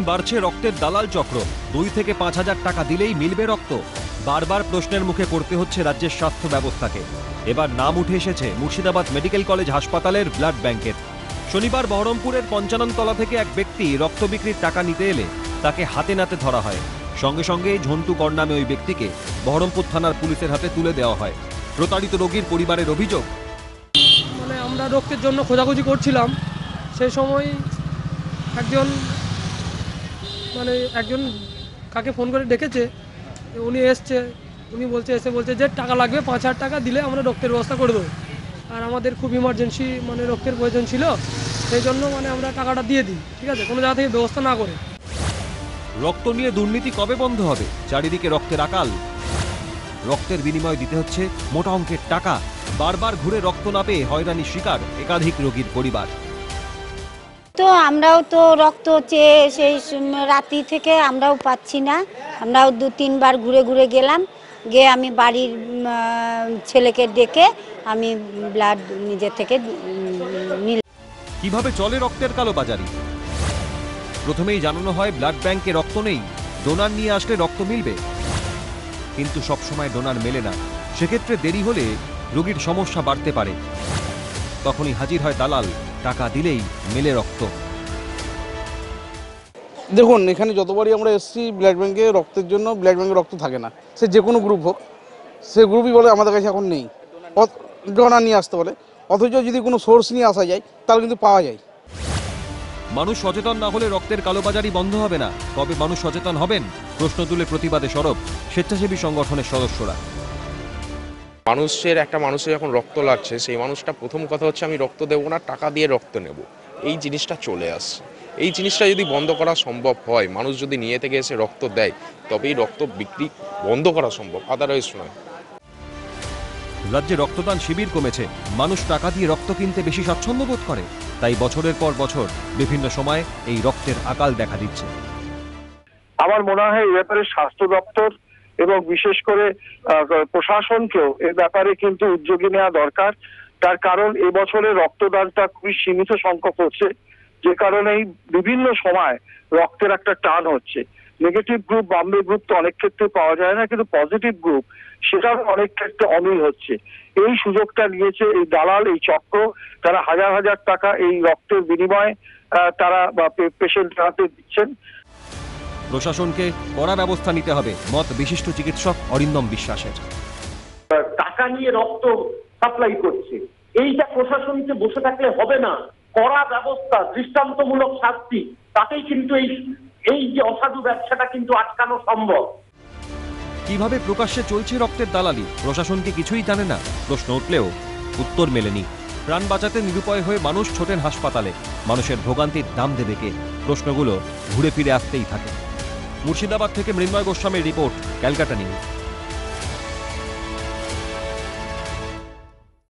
বাড়ছে রক্তের দালাল চক্র। 2 থেকে 5,000 টাকা দিলেই মিলবে রক্ত। বারবার প্রশ্নের মুখে পড়তে হচ্ছে রাজ্যের স্বাস্থ্য ব্যবস্থাকে। এবার নাম উঠে এসেছে মুর্শিদাবাদ মেডিকেল কলেজ হাসপাতালের ব্লাড ব্যাংকের। শনিবার বহরমপুরের পঞ্চাননতলা থেকে এক ব্যক্তি রক্ত বিক্রির টাকা নিতে এলে তাকে হাতে নাতে ধরা হয়। সঙ্গে সঙ্গে ঝন্টু কর নামে ওই ব্যক্তিকে বহরমপুর থানার পুলিশের হাতে তুলে দেওয়া হয়। প্রতারিত রোগীর পরিবারের অভিযোগ, আমরা রক্তের জন্য খোঁজাখুঁজি করছিলাম, সেই সময় একজন কাকে ফোন করে ডেকেছে, উনি এসছে, উনি এসে বলছে যে টাকা লাগবে, 5,000 টাকা দিলে আমরা রক্তের ব্যবস্থা করে দেবো। আর আমাদের খুব ইমার্জেন্সি রক্তের প্রয়োজন ছিল, সেই জন্য আমরা টাকাটা দিয়ে দিই, ঠিক আছে, কোনো জায়গা থেকে ব্যবস্থা না করে। রক্ত নিয়ে দুর্নীতি কবে বন্ধ হবে? চারিদিকে রক্তের আকাল। রক্তের বিনিময়ে দিতে হচ্ছে মোটা অঙ্কের টাকা। বারবার ঘুরে রক্ত না পেয়ে হয়রানির শিকার একাধিক রোগীর পরিবার। তো আমরাও তো রক্ত চেয়ে সেই রাতি থেকে আমরাও পাচ্ছি না। আমরাও 2-3 বার ঘুরে ঘুরে গেলাম, গিয়ে আমি বাড়ির ছেলেকে ডেকে আমি ব্লাড নিজের থেকে নিলাম। কিভাবে চলে রক্তের কালোবাজারি? প্রথমেই জানানো হয় ব্লাড ব্যাংকে রক্ত নেই, ডোনার নিয়ে আসলে রক্ত মিলবে। কিন্তু সবসময় ডোনার মেলে না। সেক্ষেত্রে দেরি হলে রোগীর সমস্যা বাড়তে পারে। তখনই হাজির হয় দালাল, টাকা দিলেই মেলে রক্ত। দেখুন, এখানে যতবারই আমরা এসেছি ব্লাড ব্যাংকে রক্তের জন্য, ব্লাড ব্যাংকে রক্ত থাকে না, সে যে কোনো গ্রুপ হোক, সে গ্রুপই বলে আমাদের কাছে এখন নেই, ডোনার নিয়ে আসতে বলে। অথচ যদি কোনো সোর্স নিয়ে আসা যায় তাহলে কিন্তু পাওয়া যায়। মানুষ সচেতন না হলে রক্তের কালোবাজারি বন্ধ হবে না। কবে মানুষ সচেতন হবেন? প্রশ্ন তুলে প্রতিবাদে সরব স্বেচ্ছাসেবী সংগঠনের সদস্যরা। মানুষের যখন রক্ত লাগছে, সেই মানুষটা প্রথম কথা হচ্ছে আমি রক্ত দেবো না, টাকা দিয়ে রক্ত নেব, এই জিনিসটা চলে আসছে। এই জিনিসটা যদি বন্ধ করা সম্ভব হয়, মানুষ যদি নিয়ে থেকে এসে রক্ত দেয়, তবেই রক্ত বিক্রি বন্ধ করা সম্ভব, আদারওয়াইজ নয়। রাজ্যে রক্তদান শিবির কমেছে। মানুষ টাকা দিয়ে রক্ত কিনতে বেশি স্বাচ্ছন্দ্য বোধ করে। তাই বছরের পর বছর বিভিন্ন সময় এই রক্তের আকাল দেখা দিচ্ছে। আমার মনে হয় এই ব্যাপারে স্বাস্থ্য দপ্তর এবং বিশেষ করে প্রশাসনকেও এর ব্যাপারে কিন্তু উদ্যোগী নেওয়া দরকার। তার কারণ এবছরের রক্তদানটা খুবই সীমিত সংখ্যক হচ্ছে, যে কারণেই বিভিন্ন সময় রক্তের একটা টান হচ্ছে। নেগেটিভ গ্রুপ, বাম্বে গ্রুপ তো অনেক ক্ষেত্রে পাওয়া যায় না, কিন্তু পজিটিভ গ্রুপ সেটাও অনেক ক্ষেত্রে অমিল হচ্ছে। এই সুযোগটা নিয়েছে এই দালাল, এই চক্র, তারা হাজার হাজার টাকা এই রক্তের বিনিময়ে তারা পেশেন্ট হাতে দিচ্ছেন। প্রশাসনকে কড়া ব্যবস্থা নিতে হবে, মত বিশিষ্ট চিকিৎসক অরিন্দম বিশ্বাসের। টাকা নিয়ে রক্ত সাপ্লাই করছে, এইটা প্রশাসনকে বসে থাকলে হবে না। কড়া ব্যবস্থা, দৃষ্টান্তমূলক শাস্তি, তাতেই কিন্তু এই যে অসাধু ব্যবসাটা কিন্তু আটকানো সম্ভব। কিভাবে প্রকাশ্যে চলছে রক্তের দালালি? প্রশাসনকে কিছুই জানে না? প্রশ্ন উঠলেও উত্তর মেলেনি। প্রাণ বাঁচাতে নিরুপায় হয়ে মানুষ ছোটেন হাসপাতালে। মানুষের ভোগান্তির দাম দেবে কে? প্রশ্নগুলো ঘুরে ফিরে আসতেই থাকে। মুর্শিদাবাদ থেকে মৃন্ময় গোস্বামীর রিপোর্ট, ক্যালকাটা নিউজ।